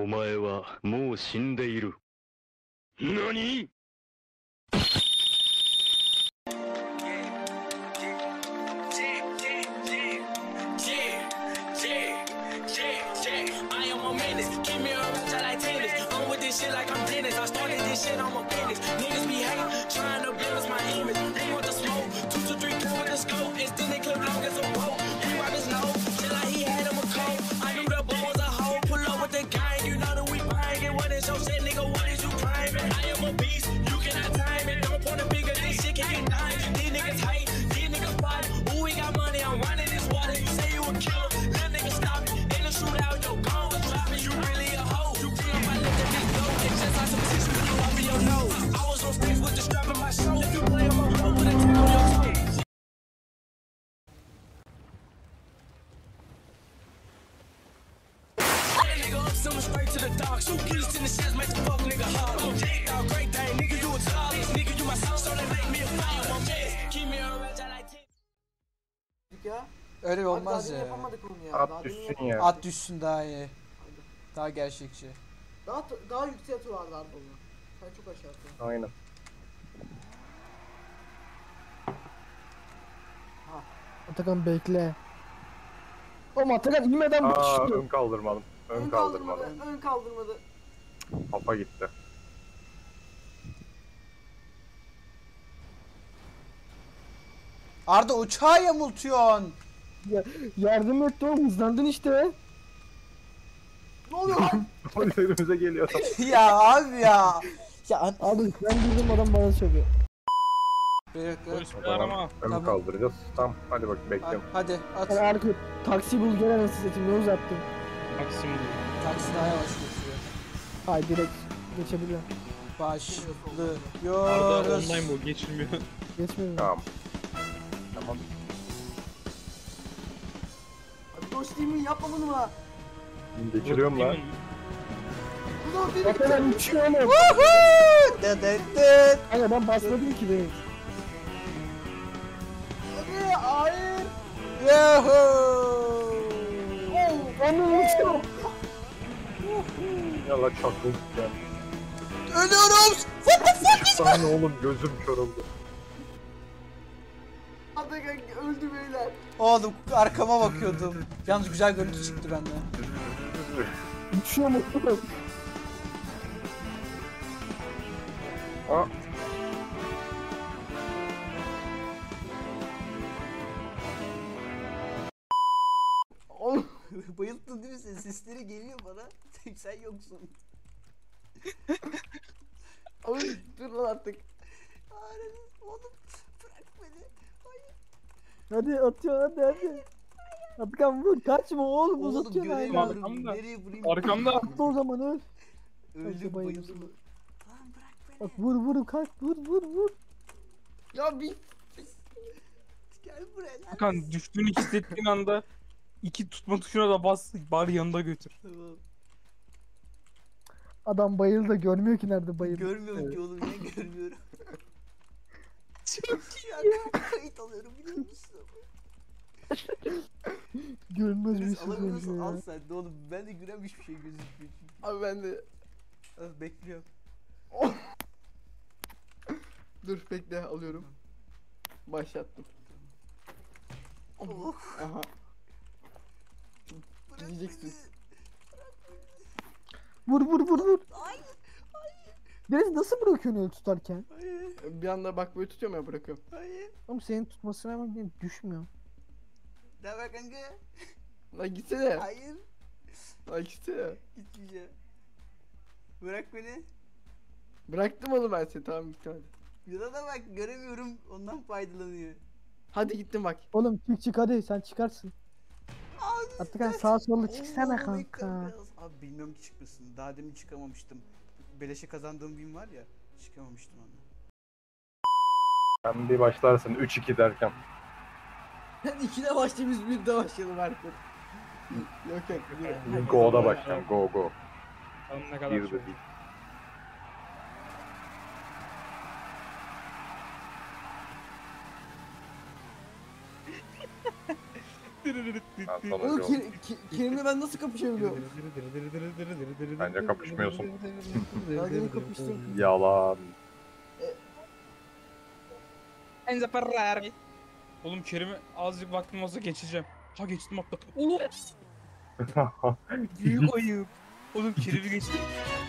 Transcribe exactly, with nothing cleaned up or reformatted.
お前はもう死んでいる。何？ Shit like I'm Dennis. I started this shit on my business. Niggas be hating, trying to balance my image. They want the smoke, two to three kill with the scope. It's then they clip long as a rope. He wipe his nose, till like he had him a cold. I knew the ball was a hoe. Pull up with the gang, you know that we buying it. What is your shit, nigga? What is you climbing? I am a beast, you cannot time it. Don't point a finger, this shit can get done. These niggas hate, these niggas fight. Ooh, we got money, I'm running this water. You say you a killer, little nigga stop it. In the shootout, your gun was dropping. You really a hoe. You pull up my lip, that bitch go. It's just like some tissue you over your nose. I was on stage with the strap in my show. If you play on my road with a tag on your toe. Nigga up, send him straight to the dock. Shoot keys in the shits, make the fuck nigga hard. I'm Jake, dog, great day. Nigga, you a top. Nigga, you my soul, so they make me a fire. I'm Jake, keep me on red, I like ten. Ya. Öyle Abi olmaz daha ya. yapamadık onu ya. At Daha düşsün demin ya. At düşsün daha iyi. Daha gerçekçi. Daha daha yüksek tuvarlardı onu. Sen çok aşağısın. Aynen. Atakan bekle. Oğlum Atakan inmeden bir Aa, düştü. ön kaldırmadım. Ön kaldırmadım. Ön kaldırmadı. Kafa gitti. Arda uçağı yamultuyorsun. Ya, yardım et oğlum, hızlandın işte. Ne oluyor lan? Polis önümüze geliyor. Ya abi ya. Ya abi ben girdim, adam bana söylüyor. Bekle. Tamam, ön Tamam. kaldıracağız. Tamam, hadi bak Hadi, bekliyorum. hadi at. Hadi arka taksi bul, gel anasını satayım, ne uzattın? Taksim Taksi daha yavaş geçiyor. Hayır, direkt geçebiliyor. Arada Başlıyoruz. online bu geçilmiyor. Geçmiyor. Tamam. Tamam. Abi dost değil mi? Yapma bunu lan. Geçiriyorum lan. Ulan beni Atakan uçuyor oğlum. Woohoo! Dıt dıt dıt. Hayır, ben basmadım ki benim. Hadi hayır. Yahoo! Oh. Onu uçuyor. Yalla çakıl. Ölüyoruz. What the fuck? Sana oğlum, gözüm kör oldu. Atakan öldü beyler. Oğlum arkama bakıyordum. Yalnız güzel görüntü çıktı bende. Uçuyor mu? Aa. Oğlum. Bayılttın değil mi sen? Sesleri geliyor bana. Sen yoksun. Oğlum dur lan artık. Aranız oğlum bırak beni. Hayır. Hadi atıyor, hadi hadi. Atakan vur, kaçma oğlum, Oğlum uzatıyor hala. göremiyorum. Arkamda. Nereye vurayım? Arkamda. Atla o zaman, öl. Öldüm Bayıldım. bayıldım. Lan bırak beni. Bak vur vur, kaç, vur vur vur. Ya bir Gel buraya lan. Hakan düştüğünü hissettiğin anda iki tutma tuşuna da bas, bari yanında götür. Tamam. Adam bayıldı da görmüyor ki nerede bayıldı. Görmüyorum ki oğlum niye görmüyorum. Çok şu an kayıt alıyorum biliyor musun? Görmez bir Enes şey alabiliyorsan al ya. sen de oğlum. Ben de görem hiçbir şey gözükmüyor çünkü. abi ben de Al, bekliyorum. dur bekle alıyorum. Başlattım. Oh. Aha. Bırak Gideceksin. beni. Vur vur vur vur. Hayır. Hayır. Deniz nasıl bırakıyorsun öyle tutarken? Hayır. Bir anda bak böyle tutuyorum ya, bırakıyorum. Hayır. Oğlum senin tutmasına hemen düşmüyor. Ne haber kanka? Lan gitsene. Hayır. Lan gitsene. Gitmeyeceğim. Bırak beni. Bıraktım oğlum ben seni, tamam git hadi. Yuna da bak göremiyorum. Ondan faydalanıyor. Hadi gittim bak. Oğlum çık çık hadi, sen çıkarsın. Abi, Atakan kaç. sağa sola Oo, çıksana bekle kanka. biraz. Abi bilmiyorum ki çıkmasın. Daha demin çıkamamıştım. Beleşe kazandığım bin var ya. Çıkamamıştım ondan. Sen bir başlarsın üç iki derken. Sen ikide başlayayım, biz bir de başlayalım artık. Yok yok. bir- Go'da başlayalım. Go go. Tam ne kadar Bir de çok. değil. Ben Oğlum sonuncu oldum. Ke- Ke- Kerim'le ben nasıl kapışabiliyorum? Bence kapışmıyorsun. Daha demin kapıştım. Yalan. Enzo Ferrari. Oğlum Kerim'e azıcık vaktim olsa geçeceğim. Ha geçtim hatta. Oo! Büyük ayıp. Oğlum Kerim'i geçtim.